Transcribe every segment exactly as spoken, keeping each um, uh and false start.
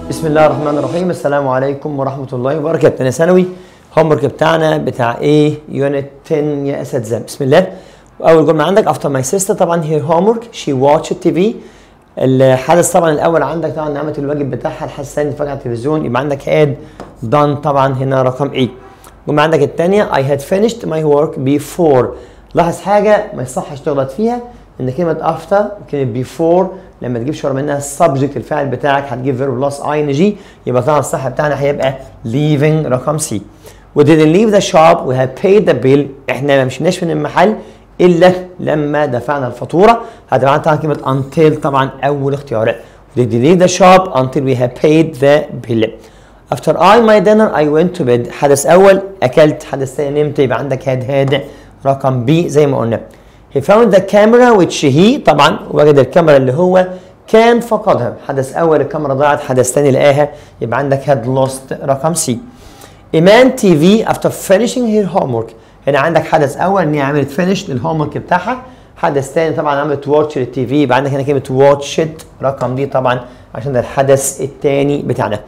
بسم الله الرحمن الرحيم. السلام عليكم ورحمة الله وبركاته. أنا ثانوي هوم ورك بتاعنا بتاع إيه؟ يونت عشرة يا أساتذة. بسم الله. أول جملة عندك after my sister طبعا هي homework she watched تي في. الحدث طبعا الأول عندك طبعا عملت الواجب بتاعها، الحدث الثاني اتفرجت على التلفزيون، يبقى عندك had done طبعا هنا رقم إيه. الجملة عندك الثانية I had finished my work before. لاحظ حاجة ما يصحش تغلط فيها، إن كلمة after كلمة before لما تجيبش ورا منها السبجكت الفاعل بتاعك هتجيب فيرب بلس اي ان جي، يبقى طبعا الصح بتاعنا هيبقى leaving رقم سي. we didn't leave the shop we had paid the bill. احنا ما مشيناش من المحل الا لما دفعنا الفاتوره. هتبقى عندنا طبعا كلمه until طبعا اول اختيار. we didn't leave the shop until we had paid the bill. after I my dinner I went to bed. حدث اول اكلت، حدث ثاني نمت، يبقى عندك had had رقم بي زي ما قلنا. he found the camera which he طبعا وجد الكاميرا اللي هو كان فقدها. حدث اول الكاميرا ضاعت، حدث ثاني لقاها، يبقى عندك had lost رقم سي. ايمان تي في after finishing her homework. هنا عندك حدث اول ان هي عملت finish للهوم ورك بتاعها، حدث ثاني طبعا عملت watch للتي في، يبقى عندك هنا كلمه watch it رقم دي طبعا عشان ده الحدث الثاني بتاعنا.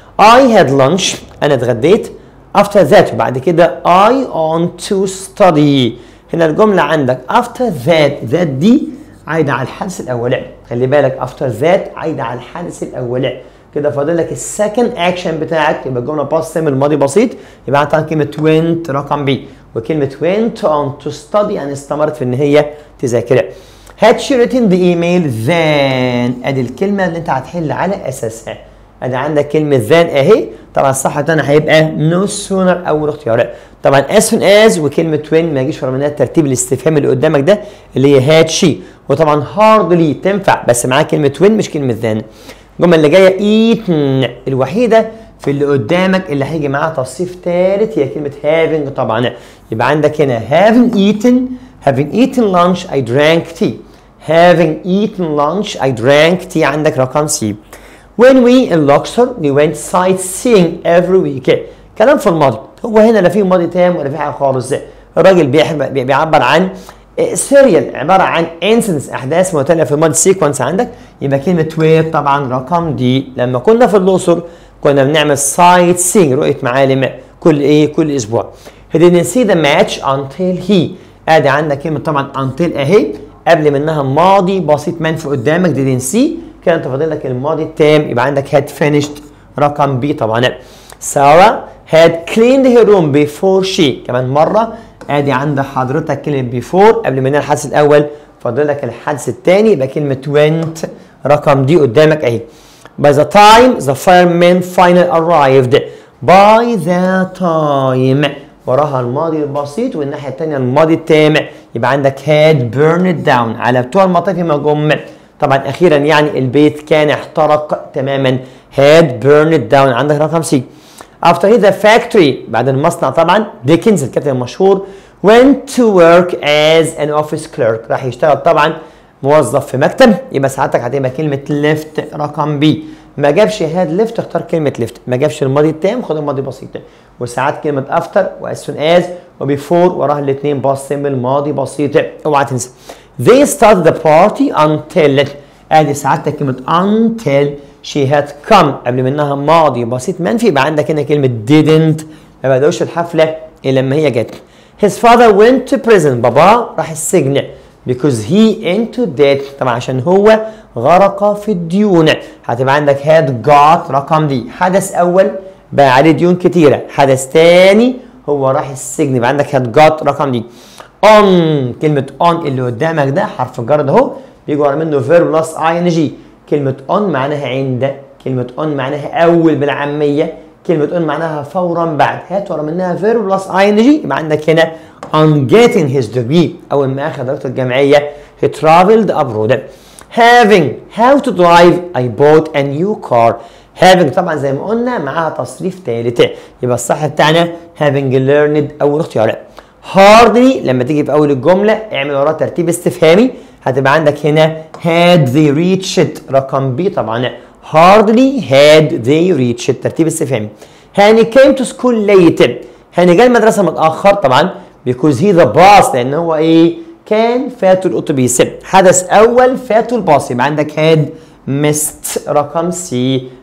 I had lunch انا اتغديت. after that بعد كده I want to study. هنا الجملة عندك after that that دي عايدة على الحدث الأولاني، خلي بالك after that عايدة على الحدث الأولاني. كده فاضل لك السكند أكشن بتاعك، يبقى الجملة باست سيمبل الماضي بسيط، يبقى عندك كلمة went رقم بي، وكلمة went on to study يعني استمرت في إن هي تذاكر. had she written the email then. أدي الكلمة اللي أنت هتحل على أساسها. أدي عندك كلمة then أهي، طبعا الصح بتاعنا هيبقى no sooner أول اختيار. طبعا as soon as وكلمة when ما يجيش ورا منها الترتيب الاستفهامي اللي قدامك ده اللي هي had she، وطبعا hardly تنفع بس معاها كلمة when مش كلمة then. الجملة اللي جاية eaten الوحيدة في اللي قدامك اللي هيجي معاها تصريف ثالث هي كلمة having طبعا، يبقى عندك هنا having eaten having eaten lunch I drank tea. having eaten lunch I drank tea عندك رقم سي. when we in Luxor we went sightseeing every week. كلام في الماضي، هو هنا لا فيه ماضي تام ولا فيه حاجه خالص. الراجل بيعبر عن سيريال، عباره عن انسنس احداث متتاليه في الماضي سيكونس عندك، يبقى كلمه وير طبعا رقم دي. لما كنا في الاقصر كنا بنعمل سايت سينج رؤيه معالم كل ايه كل اسبوع. he didn't see the match until he. ادي عندك كلمه طبعا until اهي قبل منها ماضي بسيط منفي قدامك didn't see، كده انت فاضل لك الماضي التام، يبقى عندك had finished رقم بي طبعا. ساره had cleaned her room before she. كمان مرة ادي عند حضرتك كلمة before قبل منها الحدث الأول، فاضل لك الحدث الثاني يبقى كلمة went رقم دي قدامك أهي. by the time the firemen finally arrived. by the time وراها الماضي البسيط والناحية الثانية الماضي التام، يبقى عندك had burned down على بتوع المطافي ما جم. طبعا أخيرا يعني البيت كان احترق تماما had burned down عندك رقم سي. after the factory بعد المصنع طبعا ديكنز الكاتب المشهور went to work as an office clerk راح يشتغل طبعا موظف في مكتب، يبقى ساعتك هتبقى كلمة left رقم بي. ما جابش had left اختار كلمة left، ما جابش الماضي التام خد الماضي بسيط، وساعات كلمة after و as soon as وبيفور وراها الاثنين باست سيمبل ماضي بسيط اوعى تنسى. they started the party until. ادي ساعتك كلمة until she had come قبل منها ماضي بسيط منفي، يبقى عندك هنا كلمة didn't ما بدأوش الحفلة إلا لما هي جت. his father went to prison. بابا راح السجن because he into debt طبعا عشان هو غرق في الديون. هتبقى عندك had got رقم دي. حدث أول بقى عليه ديون كتيرة، حدث تاني هو راح السجن، يبقى عندك had got رقم دي. on كلمة on اللي قدامك ده حرف الجر ده اهو بيجي ورا منه verb plus ing. كلمة on معناها عند، كلمة on معناها أول بالعامية، كلمة on معناها فورا بعد، هات ورا منها verb plus ing، يبقى عندك هنا on getting his degree أول ما أخذ درجته الجامعية he traveled abroad. having how to drive I bought a new car. having طبعا زي ما قلنا معاها تصريف ثالث، يبقى الصح بتاعنا having learned أول اختيار. hardly لما تيجي في أول الجملة اعمل وراها ترتيب استفهامي، هتبقى عندك هنا had they reached رقم بي طبعا. hardly had they reached ترتيب استفهامي. هاني came to school late. هاني جاء المدرسة متأخر طبعا because he the boss لأن هو إيه كان فاته الأتوبيس. حدث أول فاته الباص، يبقى عندك had missed رقم سي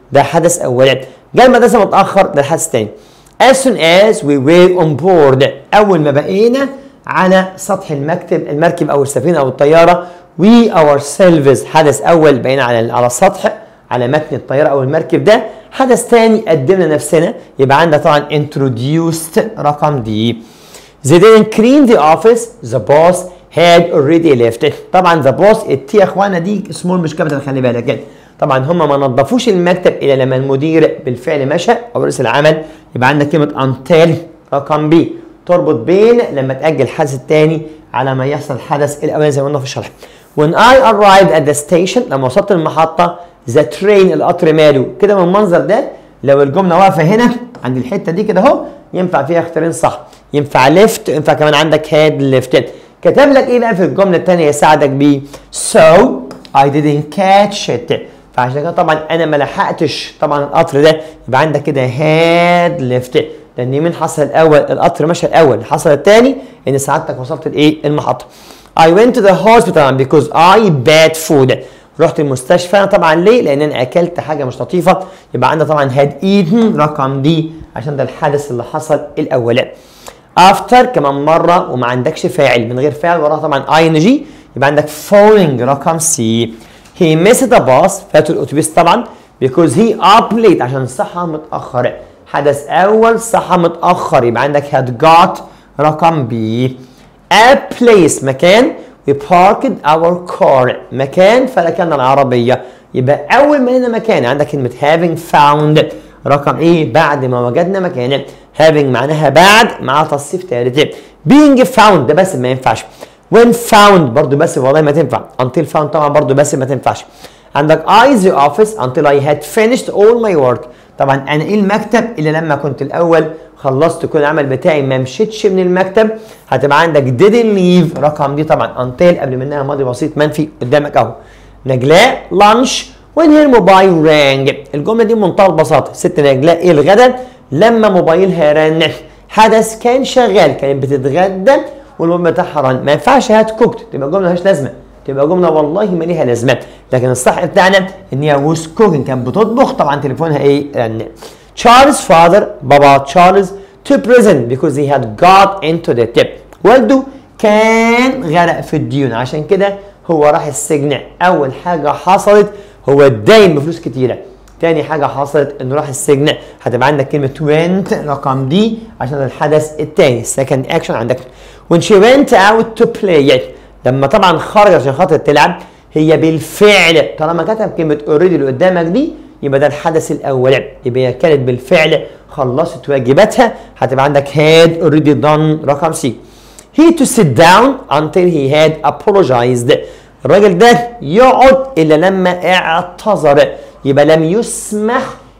ده حدث أول. جاء المدرسة متأخر ده الحدث الثاني. As soon as we were on board أول ما بقينا على سطح المكتب المركب أو السفينة أو الطيارة. We ourselves حدث أول بقينا على على السطح على متن الطيارة أو المركب ده. حدث ثاني قدمنا نفسنا يبقى عندنا طبعا introduced رقم دي. They didn't clean the office. The boss had already left. طبعا the boss التي يا اخوانا دي سمول مش كابيتال خلي بالك يعني. طبعا هم ما نظفوش المكتب الا لما المدير بالفعل مشى او رئيس العمل. يبقى عندك كلمه until رقم بي تربط بين لما تاجل الحدث الثاني على ما يحصل الحدث الاولاني زي ما قلنا في الشرح. When I arrived at the station لما وصلت المحطه the train القطر ماله كده من المنظر ده. لو الجمله واقفه هنا عند الحته دي كده اهو ينفع فيها اختيارين صح. ينفع ليفت ينفع كمان عندك هاد ليفتد. كتب لك ايه بقى في الجمله الثانيه يساعدك بيه؟ So I didn't catch it. فعشان كده طبعا انا ما لحقتش طبعا القطر ده. يبقى عندك كده هاد ليفتد لان مين حصل الاول؟ القطر مشى الاول. حصل الثاني ان سعادتك وصلت لايه؟ المحطه. I went to the hospital because I bad food. رحت المستشفى طبعا ليه؟ لان انا اكلت حاجه مش لطيفه. يبقى عندنا طبعا had eaten رقم دي عشان ده الحدث اللي حصل الاول. after كمان مره وما عندكش فاعل من غير فاعل وراها طبعا اي ان جي. يبقى عندك falling رقم سي. he missed the bus فات الاتوبيس طبعا because he up late عشان صحى متاخر. حدث اول صحى متاخر. يبقى عندك had got رقم بي. a place مكان we parked our car مكان فركنا العربيه. يبقى اول ما هنا مكان عندك كلمه having found رقم ايه؟ بعد ما وجدنا مكان. having معناها بعد مع تصريف ثالث. being found ده بس ما ينفعش. when found برضو بس والله ما تنفع. until found طبعا برضو بس ما تنفعش. عندك I the office until I had finished all my work. طبعا انا ايه المكتب الا لما كنت الاول خلصت كل العمل بتاعي ما مشيتش من المكتب. هتبقى عندك didn't leave رقم دي طبعا until قبل منها ماضي بسيط منفي قدامك اهو. نجلاء lunch when her mobile rang. الجمله دي بمنتهى البساطه. ست نجلاء ايه الغدا لما موبايلها رن. حدث كان شغال كانت بتتغدى والموبايل بتاعها رن. ما ينفعش هات كوكت تبقى جمله مالهاش لازمه. تبقى جمله والله ما ليها لازمه. لكن الصح بتاعنا ان هي was cooking كانت بتطبخ طبعا تليفونها ايه رن. Charles' father بابا تشارلز to prison because he had got into the tip. والده كان غرق في الديون عشان كده هو راح السجن. اول حاجه حصلت هو اتداين بفلوس كتيره. تاني حاجه حصلت انه راح السجن. هتبقى عندك كلمه went رقم دي عشان الحدث الثاني. second action عندك when she went out to play لما طبعا خرج عشان خاطر تلعب. هي بالفعل طالما كتب كلمه already اللي قدامك دي يبقى ده الحدث الاول. يبقى هي كانت بالفعل خلصت واجباتها. هتبقى عندك had already done رقم سي. he to sit down until he had apologized. الراجل ده يقعد الا لما اعتذر. يبقى لم يسمح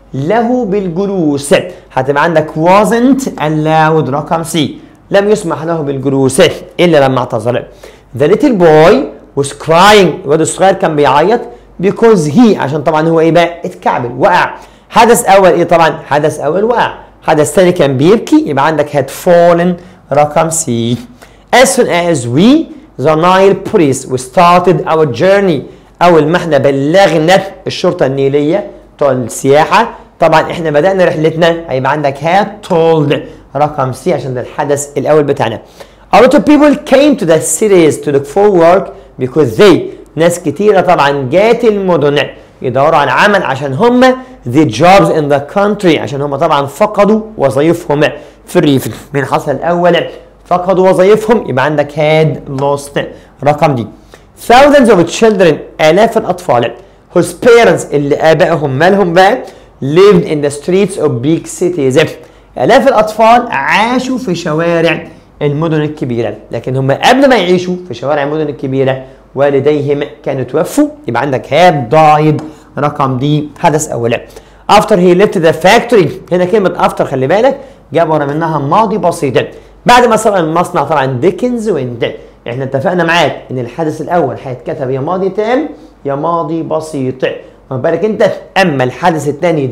له بالجلوس. هتبقى عندك wasn't allowed رقم سي. لم يسمح له بالجلوس الا لما اعتذر. the little boy was crying. الواد الصغير كان بيعيط because he عشان طبعا هو ايه بقى؟ اتكعبل وقع. حدث اول ايه طبعا؟ حدث اول وقع. حدث ثاني كان بيبكي. يبقى عندك had fallen رقم سي. as soon as we the Nile police we started our journey. اول ما احنا بلغنا الشرطه النيليه بتوع السياحه طبعا احنا بدانا رحلتنا. هيبقى عندك had told رقم سي عشان ده الحدث الاول بتاعنا. a lot of people came to the cities to look for work because they ناس كتيره طبعا جات المدن يدوروا على عمل عشان هم the jobs in the country عشان هم طبعا فقدوا وظائفهم في الريف. مين حصل الاول؟ فقدوا وظائفهم. يبقى عندك had lost رقم دي. thousands of children آلاف الأطفال whose parents اللي آبائهم مالهم بقى lived in the streets of big cities. آلاف الأطفال عاشوا في شوارع المدن الكبيرة. لكن هم قبل ما يعيشوا في شوارع المدن الكبيرة والديهم كانوا توفوا. يبقى عندك have died رقم دي حدث أول. after he left the factory. هنا كلمة after خلي بالك جاب ورا منها ماضي بسيط. بعد ما صار المصنع طبعا ديكنز وانت. احنا اتفقنا معاك ان الحدث الاول هيتكتب يا ماضي تام يا ماضي بسيط. خد بالك انت. اما الحدث الثاني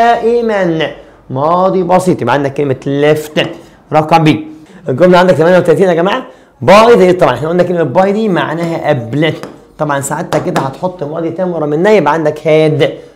دائما ماضي بسيط. يبقى عندك كلمه ليفت رقم بي. الجمله عندك ثمانية وثلاثين يا جماعه. باي دي طبعا احنا قلنا كلمه باي دي معناها قبل. طبعا ساعتها كده هتحط ماضي تام ورا منها. يبقى عندك هاد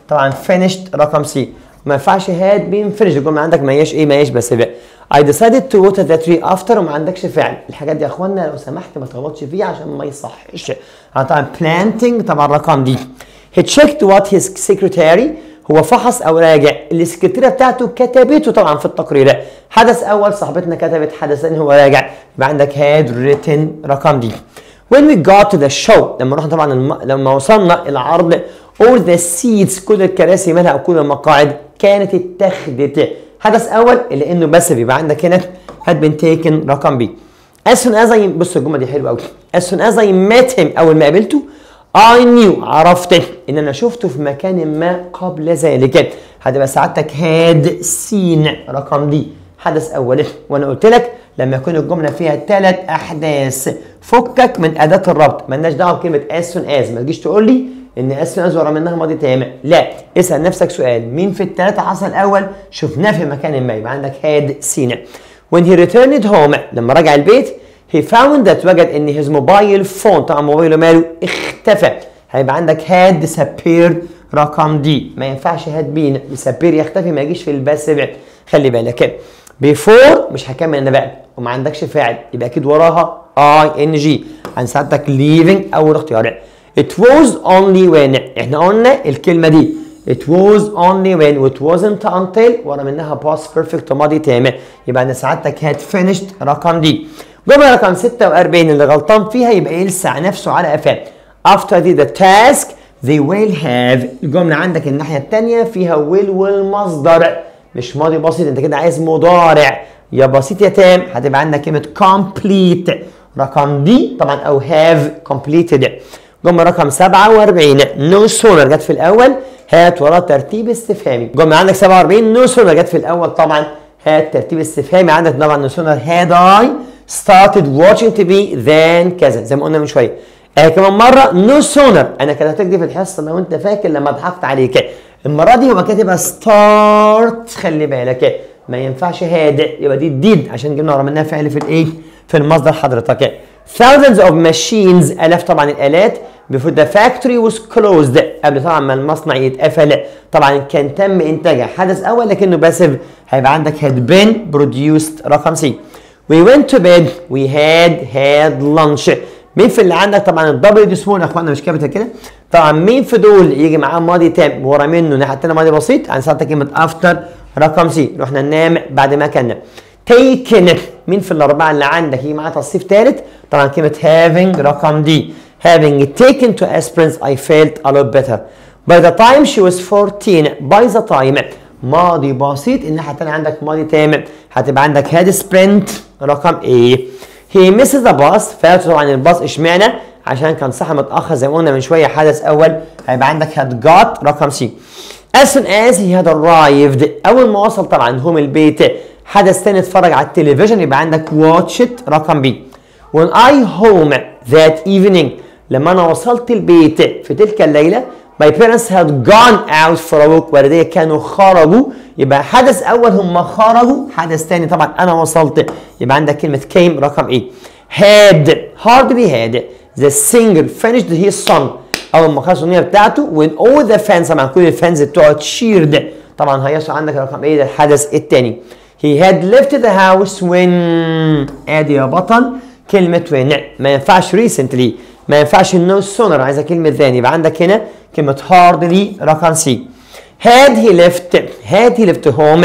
طبعا finished رقم سي. ما ينفعش had been finished الجمله عندك ما هياش ايه ما هياش بس بقى. I decided to water the tree after وما عندكش فعل. الحاجات دي يا اخوانا لو سمحت ما تغلطش فيها عشان ما يصحش. طبعا planting طبعا رقم دي. He checked what his secretary هو فحص او راجع السكرتيره بتاعته كتبته طبعا في التقرير. حدث اول صاحبتنا كتبت، حدث ثاني هو راجع، يبقى عندك had written رقم دي. When we got to the show لما رحنا طبعا الم... لما وصلنا العرض all the seats كل الكراسي منها او كل المقاعد كانت اتخذت. حدث اول اللي انه بس يبقى عندك هنا had been taken رقم بي. as soon as I بص الجمله دي حلوه قوي. as soon as I met him اول ما قابلته I knew عرفت ان انا شفته في مكان ما قبل ذلك. هتبقى سعادتك had seen رقم دي حدث اول. وانا قلت لك لما يكون الجمله فيها ثلاث احداث فكك من اداه الربط، مالناش دعوه بكلمه as soon as. ما تجيش تقول لي ان as soon as ورا منها ماضي تام، لا اسال نفسك سؤال مين في الثلاثه حصل اول شفناه في مكان ما، يبقى عندك had seen. when he returned home لما رجع البيت he found that وجد ان his mobile phone طبعا موبايله ماله اختفى، هيبقى عندك had disappeared رقم دي. ما ينفعش had been disappear يختفي ما يجيش في الباسف، خلي بالك. before مش هكمل انا بقى وما عندكش فاعل يبقى اكيد وراها ing عن ساعتك leaving اول اختيار. it was only when احنا قلنا الكلمه دي it was only when it wasn't until ورا منها past perfect ماضي تام، يبقى انا ساعتك had finished رقم دي. جمله رقم ستة وأربعين اللي غلطان فيها يبقى يلسع نفسه على قفاه. after the, the task they will have الجمله عندك الناحيه الثانيه فيها will والمصدر مش ماضي بسيط، انت كده عايز مضارع يا بسيط يا تام، هتبقى عندك كلمه complete رقم دي طبعا او have completed. جمله رقم سبعة وأربعين no sooner جت في الاول هات وراه ترتيب استفهامي. جمله عندك سبعة وأربعين no sooner جت في الاول طبعا هات ترتيب استفهامي. عندك طبعا no sooner had I started watching T V then كذا زي ما قلنا من شويه. آه كمان مره no sooner انا كتبت دي في الحصه لو انت فاكر لما ضحكت عليك. المره دي هو كاتبها ستارت، خلي بالك ما ينفعش هاد يبقى دي ديد عشان جبنا ورا منها فعل في الايه في المصدر حضرتك. thousands of machines الاف طبعا الالات before the factory was closed قبل طبعا ما المصنع يتقفل طبعا كان تم انتاجها حدث اول لكنه باسف، هيبقى عندك had been produced رقم سي. we went to bed we had had lunch. مين في اللي عندك طبعا الدبليو دي سمول يا اخوانا مش كابيتال كده. طبعا مين في دول يجي معاه ماضي تام ورا منه ناحيه الثانيه ماضي بسيط عن ساعتها كلمه افتر رقم سي. رحنا ننام بعد ما كنا. taken مين في الاربعه اللي عندك يجي معاه تصريف ثالث طبعا كلمه having رقم دي. having taken to aspirins I felt a lot better. by the time she was fourteen by the time ماضي بسيط الناحيه الثانيه عندك ماضي تام هتبقى عندك had sprint رقم ايه. he misses the bus فات طبعا الباص اشمعنى عشان كان صح متاخر زي ما قلنا من شويه حدث اول، هيبقى عندك had got رقم سي. as soon as he had arrived اول ما وصل طبعا هم البيت حدث ثاني اتفرج على التلفزيون يبقى عندك watch it رقم بي. when I home that evening لما انا وصلت البيت في تلك الليله my parents had gone out for a walk والدي كانوا خرجوا يبقى حدث اول هم خرجوا، حدث ثاني طبعا انا وصلت يبقى عندك كلمه came رقم ايه. had hardly had the singer finished his song اول ما خلص الاغنيه بتاعته when all the fans طبعا كل الفانز بتوعه cheered طبعا هيصل عندك رقم ايه ده الحدث الثاني. he had left the house when ادي يا بطل كلمه when ما ينفعش recently ما ينفعش no sooner عايزه كلمه ثاني يبقى عندك هنا كلمه hardly رقم سي. had he left had he left home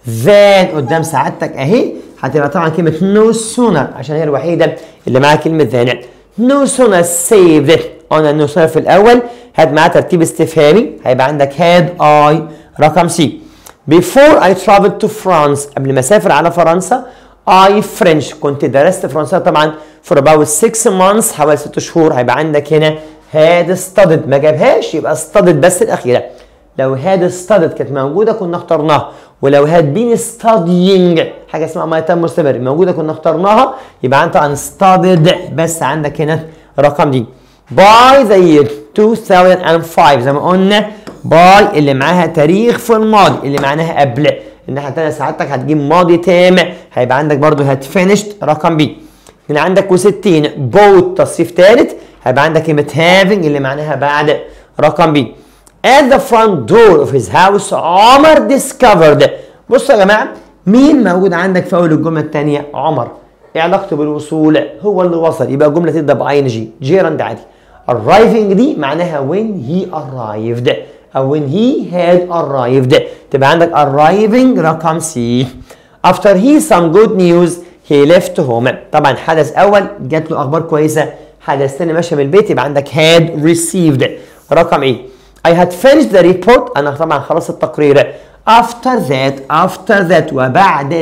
then قدام سعادتك اهي هتبقى طبعا كلمه no sooner عشان هي الوحيده اللي معاها كلمه ثاني. no sooner saved قلنا no sooner في الاول هات معاه ترتيب استفهامي هيبقى عندك had I رقم سي. before I traveled to France قبل ما اسافر على فرنسا I French كنت درست فرنسا طبعا for about six months حوالي ست شهور هيبقى عندك هنا had studied ما جابهاش يبقى studied بس الاخيره. لو had studied كانت موجوده كنا اخترناها، ولو had been studying حاجه اسمها ما تم مستمر موجوده كنا اخترناها يبقى انت عن studied بس عندك هنا رقم دي. by the year two thousand five زي ما قلنا by اللي معاها تاريخ في الماضي اللي معناها قبل، الناحيه الثانيه ساعتك هتجيب ماضي تام هيبقى عندك برضو had finished رقم بي. هنا عندك وستين bought تصريف ثالث هيبقى عندك كلمه having اللي معناها بعد رقم بي. at the front door of his house عمر discovered. بصوا يا جماعه مين موجود عندك في اول الجمله الثانيه؟ عمر. ايه علاقته بالوصول؟ هو اللي وصل، يبقى الجمله تبدا باي ان جي جيراند عادي. arriving دي معناها when he arrived او when he had arrived، تبقى عندك arriving رقم سي. after he some good news he left home. طبعا حدث اول جات له اخبار كويسه، حدث ثاني ماشي من البيت، يبقى عندك had received رقم ايه. I had finished the report، انا طبعا خلصت التقرير. after that after that وبعد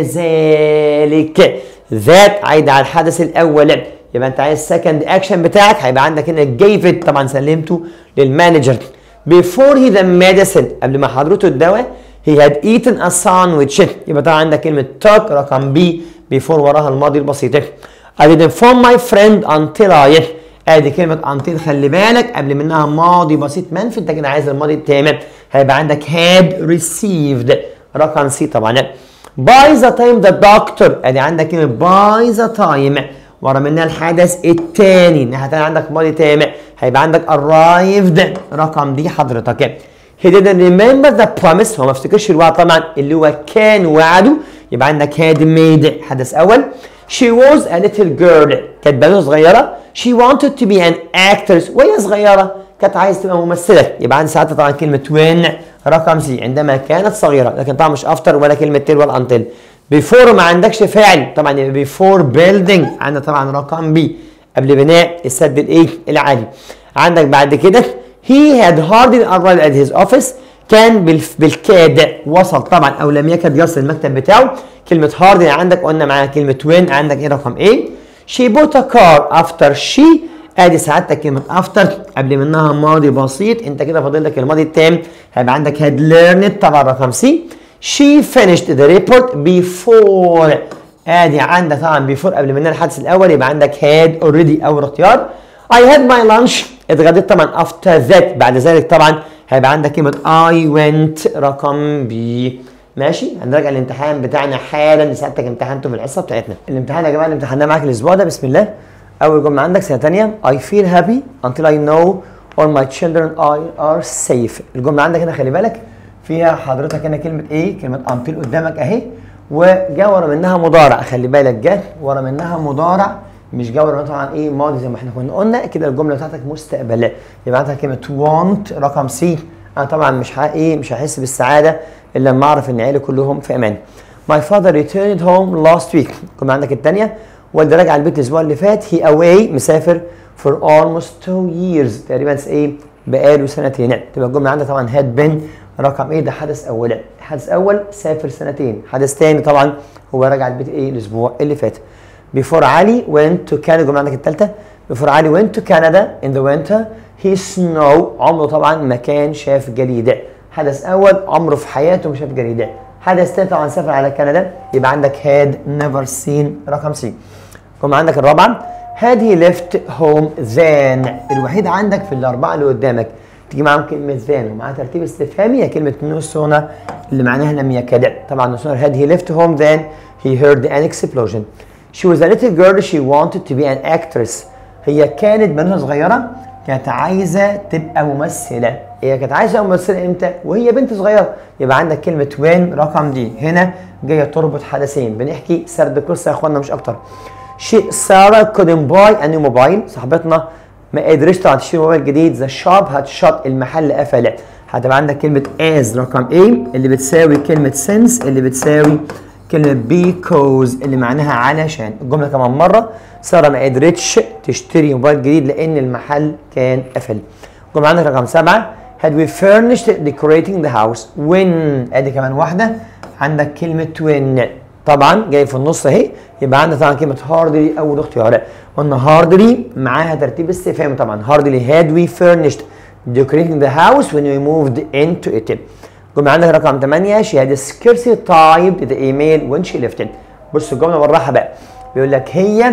ذلك، that عايده على الحدث الاول، يبقى انت عايز second action بتاعك هيبقى عندك هنا gave it، طبعا سلمته للمانجر. before he the medicine قبل ما حضرته الدواء he had eaten a sandwich، يبقى طبعا عندك كلمه took رقم بي before وراها الماضي البسيط. I didn't inform my friend until I، ادي كلمه until خلي بالك قبل منها ماضي بسيط منفي، انت كده عايز الماضي التام، هيبقى عندك had received رقم سي طبعا. by the time the doctor، ادي عندك كلمه by the time ورا منها الحدث الثاني، الناحيه الثانيه عندك ماضي تام، هيبقى عندك arrived رقم دي حضرتك. he didn't remember the promise، هو ما افتكرش الوعد طبعا اللي هو كان وعده، يبقى عندك had made حدث اول. she was a little girl، كانت بنوته صغيره. she wanted to be an actress، وهي صغيره كانت عايزه تبقى ممثله، يبقى عندي ساعتها طبعا كلمه when رقم سي عندما كانت صغيره، لكن طبعا مش افتر ولا كلمه تيل ولا انتل. before ما عندكش فعل، طبعا يبقى before building عندنا طبعا رقم بي قبل بناء السد الايه العالي. عندك بعد كده he had hardly arrived at his office، كان بالكاد وصل طبعا او لم يكد يصل المكتب بتاعه. كلمه hardly عندك قلنا معاها كلمه when، عندك ايه رقم ايه. she bought a car after she، ادي سعادتك كلمه after قبل منها ماضي بسيط، انت كده فاضل لك الماضي التام، هيبقى عندك had learned طبعا رقم سي. she finished the report before، ادي عندك طبعا before قبل منها الحدث الاول، يبقى عندك had already اول اختيار. I had my lunch، اتغديت طبعا after that بعد ذلك، طبعا هيبقى عندك كلمه I went رقم بي. ماشي، هنراجع الامتحان بتاعنا حالا، ساعتك امتحنته في الحصه بتاعتنا. الامتحان يا جماعه اللي امتحناه معاك الاسبوع ده بسم الله. اول جمله عندك سنه ثانيه I feel happy until I know all my children are safe. الجمله عندك هنا خلي بالك فيها حضرتك هنا كلمه ايه؟ كلمه until قدامك اهي، وجا ورا منها مضارع، خلي بالك جت ورا منها مضارع مش جا ورا منها طبعا ايه ماضي زي ما احنا كنا قلنا كده. الجمله بتاعتك مستقبليه، يبقى عندك كلمه want رقم سي. انا طبعا مش ها ايه مش هحس بالسعاده الا لما اعرف ان عيالي كلهم في امان. My father returned home last week. الجمله عندك الثانيه والدي راجع البيت الاسبوع اللي فات. he away مسافر for almost two years تقريبا ايه بقاله سنتين. تبقى الجمله عندك طبعا had been رقم ايه ده حدث اول، حدث اول سافر سنتين. حدث ثاني طبعا هو راجع البيت ايه الاسبوع اللي فات. before علي went to Canada. الجمله عندك الثالثه before علي went to Canada in the winter he snow، عمره طبعا ما كان شاف جليد. حدث اول عمره في حياته ما شاف جليد. حدث ثاني طبعا سافر على كندا، يبقى عندك had never seen رقم سي. الجمله عندك الرابعه had he left home then. الوحيد عندك في الاربعه اللي قدامك تيجي معاهم كلمه then ومعاها ترتيب استفهامي، هي كلمه no sooner اللي معناها لم يكد. طبعا no sooner had he left home then he heard an explosion. she was a little girl she wanted to be an actress. هي كانت بنوته صغيره كانت عايزه تبقى ممثله. هي كانت عايزه تبقى ممثله امتى؟ وهي بنت صغيره. يبقى عندك كلمه when رقم دي هنا جايه تربط حدثين، بنحكي سرد قصه يا اخوانا مش اكتر. شيء ساره couldn't buy a new mobile، صاحبتنا ما قدرتش طبعا تشتري موبايل جديد. ذا شوب هات شط، المحل قفل. هتبقى عندك كلمه as رقم A اللي بتساوي كلمه since اللي بتساوي كلمه because اللي معناها علشان. الجمله كمان مره ساره ما قدرتش تشتري موبايل جديد لان المحل كان قفل. الجمله عندك رقم سبعه had we furnished decorating the house when. ادي كمان واحده عندك كلمه when طبعا جاي في النص اهي، يبقى عندك طبعا كلمه hardly اول اختيار. قلنا hardly معاها ترتيب استفهامي طبعا. hardly had we furnished decorating the house when we moved into it. الجمله عندك رقم ثمانيه she had scarcely typed the email when she left it. بص الجمله بالراحه بقى، بيقول لك هي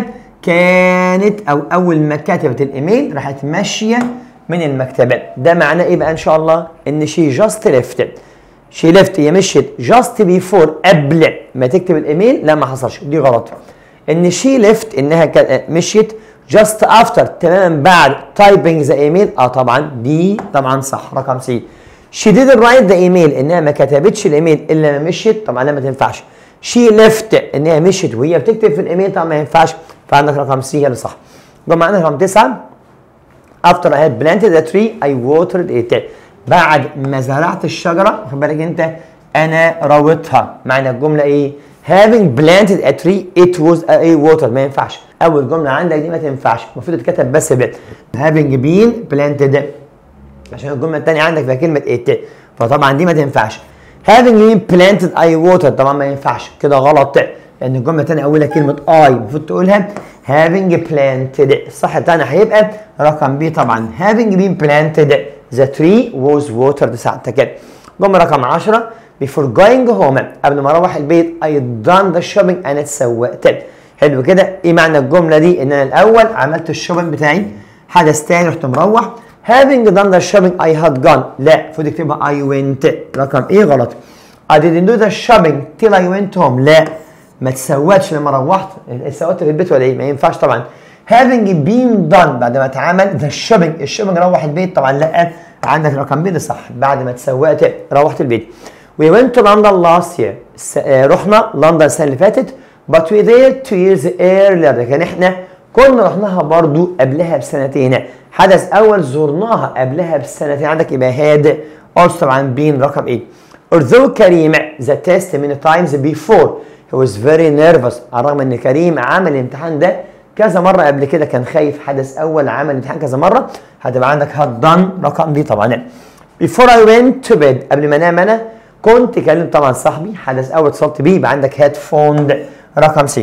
كانت او اول ما كتبت الايميل راحت ماشيه من المكتبه. ده معناه ايه بقى ان شاء الله؟ ان شي جاست ليفت. شي ليفت هي مشيت جاست بيفور قبل ما تكتب الايميل، لا ما حصلش دي غلط. ان شي ليفت انها مشيت جاست افتر تماما بعد تايبنج ذا ايميل، اه طبعا دي طبعا صح رقم سي. she didn't write the email انها ما كتبتش الايميل الا لما مشيت، طبعا لا ما تنفعش. she left انها مشيت وهي بتكتب في الايميل، طبعا ما ينفعش، فعندك رقم سي هي اللي صح. يبقى معانا رقم تسعة after I had planted a tree I watered it. بعد ما زرعت الشجره واخد بالك انت انا رويتها. معنى الجمله ايه؟ having planted a tree it was a water. ما ينفعش، اول جمله عندك دي ما تنفعش، المفروض تتكتب بس ب having been planted عشان الجمله الثانيه عندك فيها كلمه it، فطبعا دي ما تنفعش. having been planted I watered طبعا ما ينفعش كده غلط، لان الجمله الثانيه اولها كلمه I المفروض تقولها having planted. الصح بتاعنا هيبقى رقم بي طبعا having been planted the tree was watered ساعتها كده. جمله رقم عشرة before going home قبل ما اروح البيت I done the shopping انا اتسوقت. حلو كده. ايه معنى الجمله دي؟ ان انا الاول عملت الشوبنج بتاعي، حدث تاني رحت مروح. having done the shopping I had gone لا المفروض اكتبها I went. رقم ايه غلط. I didn't do the shopping till I went home لا ما تسوقتش لما روحت، اتسوقت في البيت ولا ايه؟ ما ينفعش طبعا. having been done بعد ما اتعمل the shopping الشوبنج روح البيت طبعا لا، عندك رقم بي ده صح، بعد ما تسوقت روحت البيت. we went to London last year رحنا لندن السنه اللي فاتت but we there two years earlier لكن احنا كنا رحناها برضو قبلها بسنتين. حدث اول زرناها قبلها بسنتين عندك يبقى هاد also طبعا بين رقم ايه. although كريم the test many times before he was very nervous على الرغم ان كريم عمل الامتحان ده كذا مره قبل كده كان خايف، حدث اول عمل الامتحان كذا مره هتبقى عندك had done رقم دي طبعا. before I went to bed قبل ما انام انا كنت كلمت طبعا صاحبي، حدث اول اتصلت بيه يبقى عندك had phoned رقم سي.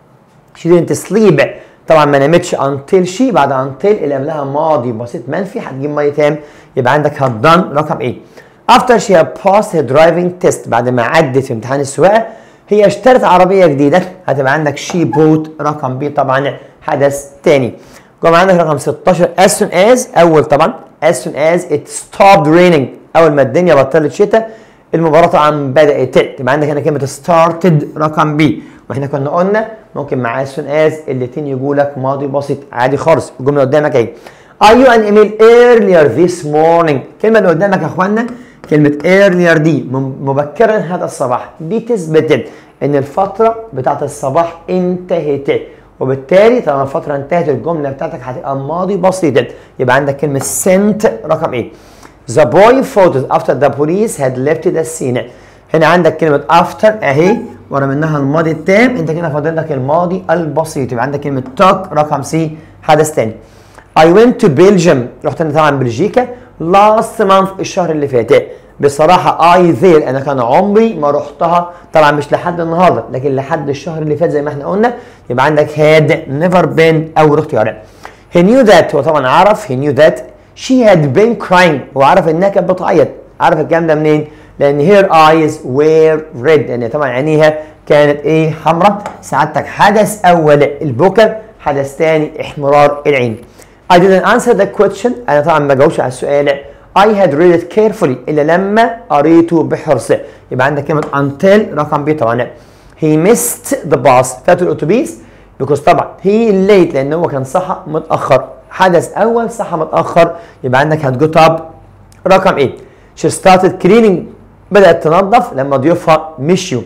she didn't sleep طبعا ما نامتش until she بعد until اللي قبلها ماضي بسيط منفي هتجيب ماضي تام يبقى عندك had done رقم ايه. after she had passed her driving test بعد ما عدت في امتحان السواقه هي اشترت عربيه جديده هتبقى عندك she bought رقم بي طبعا حدث تاني. جمع عندك رقم ستاشر as soon as اول طبعا as soon as it stopped raining اول ما الدنيا بطلت شتاء المباراه طبعا بدات، تبقى عندك هنا كلمه started رقم بي، واحنا كنا قلنا ممكن مع as soon as الاثنين يجوا لك ماضي بسيط عادي خالص. الجمله قدامك اهي are you an email earlier this morning. الكلمه اللي قدامك يا اخوانا كلمه earlier دي مبكرا هذا الصباح دي تثبت ان الفتره بتاعت الصباح انتهت، وبالتالي طالما الفتره انتهت الجمله بتاعتك هتبقى ماضي بسيط، يبقى عندك كلمه sent رقم ايه. The boy photos after the police had left the scene. هنا عندك كلمة after اهي ورا منها الماضي التام، انت كده فاضل لك الماضي البسيط، يبقى عندك كلمة talk رقم سي حدث تاني. I went to Belgium رحت انا طبعا بلجيكا last month الشهر اللي فات. بصراحة I there انا كان عمري ما رحتها طبعا مش لحد النهارده لكن لحد الشهر اللي فات زي ما احنا قلنا، يبقى عندك had never been اول اختيار. He knew that هو طبعا عرف he knew that she had been crying وعرف انها كانت بتعيط. عرف الكلام ده منين؟ لان her eyes were red لان طبعا عينيها كانت ايه؟ حمراء. سعادتك حدث اول البكا، حدث ثاني احمرار العين. I didn't answer the question انا طبعا ما جاوبش على السؤال. I had read it carefully الا لما قريته بحرص، يبقى عندك كلمه until رقم بي طبعا. he missed the bus فات الاتوبيس because طبعا he late لان هو كان صحى متاخر، حدث اول صحى متاخر يبقى عندك هتجوت اب رقم ايه. she started cleaning بدات تنظف لما ضيوفها مشيوا،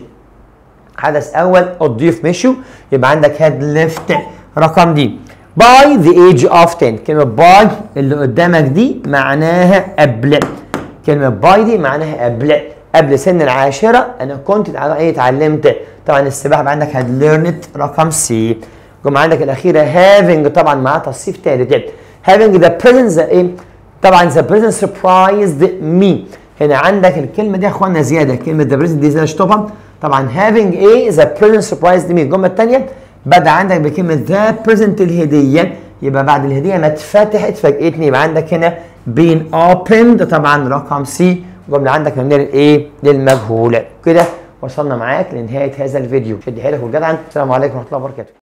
حدث اول الضيوف مشيوا يبقى عندك had left رقم دي. by the age of ten كلمه by اللي قدامك دي معناها قبل، كلمه by دي معناها قبل قبل سن العاشره انا كنت ايه اتعلمت طبعا السباحه يبقى عندك had learned رقم سي. جمعة عندك الأخيرة having طبعا معاه تصريف ثالث having the present ايه طبعا the present surprised me. هنا عندك الكلمة دي يا اخوانا زيادة، كلمة the present دي زيادة اشطبها طبعا having ايه the present surprised me. الجملة الثانية بدأ عندك بكلمة the present الهدية، يبقى بعد الهدية ما اتفتحت فاجئتني يبقى عندك هنا been opened طبعا رقم سي. جملة عندك من الايه للمجهول. كده وصلنا معاك لنهاية هذا الفيديو، شد حيلك وجدعا. السلام عليكم ورحمة الله وبركاته.